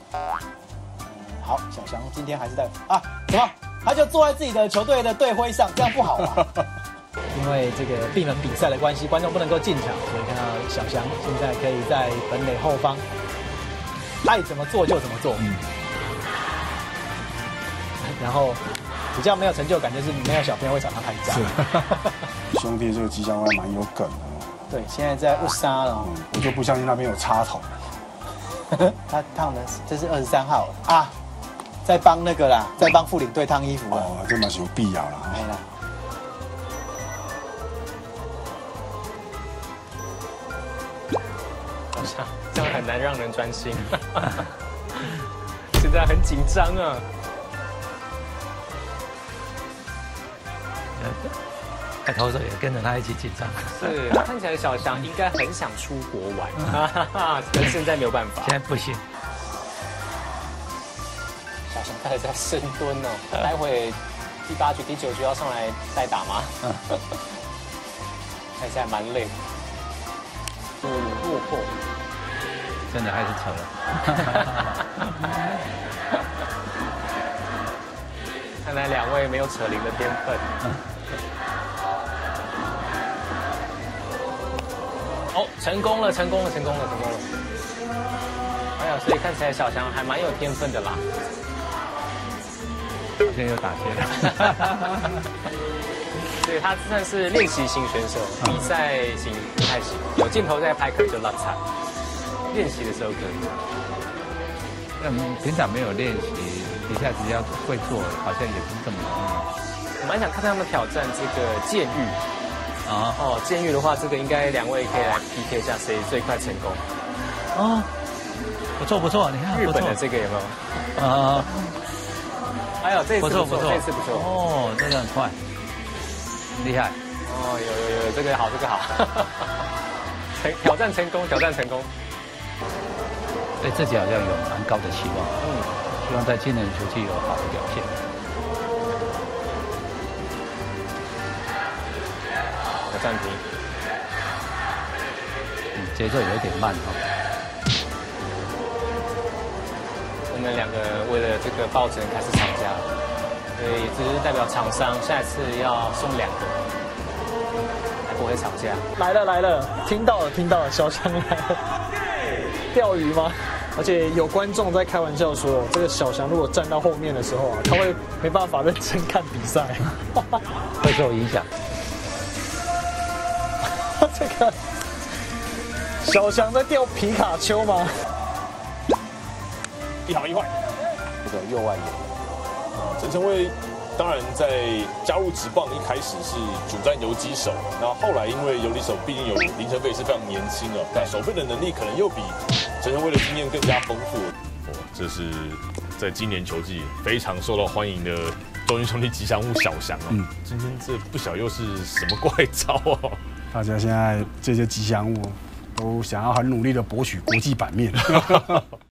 好，小翔今天还是在啊什么？他就坐在自己的球队的队徽上，这样不好吧？因为这个闭门比赛的关系，观众不能够进场，所以看到小翔现在可以在本垒后方，爱怎么做就怎么做。然后比较没有成就感，就是没有小朋友会找他拍照。 是，兄弟这个吉祥物还蛮有梗的哦。 对，现在在误杀了。 我就不相信那边有插头。 他烫的这是23号啊，在帮那个啦，在帮副领队烫衣服啊。 哦，这嘛是有必要啦。 哎啦。 好像这样很难让人专心，现在很紧张啊。 投手也跟着他一起紧张。 是，看起来小翔应该很想出国玩，可是现在没有办法。 现在不行。 小翔开始在深蹲哦，待会第8局、第9局要上来代打吗？看起来蛮累的。落后， 真的还是扯了。 看来2位没有扯铃的天分。哦，成功了！哎呀，所以看起来小翔还蛮有天分的啦。 现在又打结了。 对，他算是练习型选手，比赛型不太行。有镜头在拍，可能就烂惨。练习的时候可以。 平常没有练习，一下子要会做，好像也不是这么容易。 我蛮想看他们挑战这个剑玉。哦，剑玉的话，这个应该2位可以来 PK 一下，谁最快成功。 哦，不错，你看日本的这个有没有？哎呦，这次不错，这次不错。 哦，这个很快，厉害。 哦，有，这个好，挑战成功。 对自己好像有蛮高的期望。希望在今年球季有好的表现。 暂停。 节奏有一点慢哈。 他们2个为了这个抱枕开始吵架，所以只是代表厂商下一次要送2个，才不会吵架。 来了，听到了，小翔来了。钓鱼吗？而且有观众在开玩笑说，这个小翔如果站到后面的时候啊，他会没办法认真看比赛， 会受影响。 这个小翔在钓皮卡丘吗？ 一好一坏。 这个右外野， 陈晨威当然在加入职棒一开始是主战游击手，那后来因为游击手毕竟有林承飞是非常年轻啊，那守备的能力可能又比陈晨威的经验更加丰富。这是在今年球季非常受到欢迎的中信兄弟吉祥物小翔啊。今天这不晓又是什么怪招啊？ 大家现在这些吉祥物都想要很努力的博取国际版面。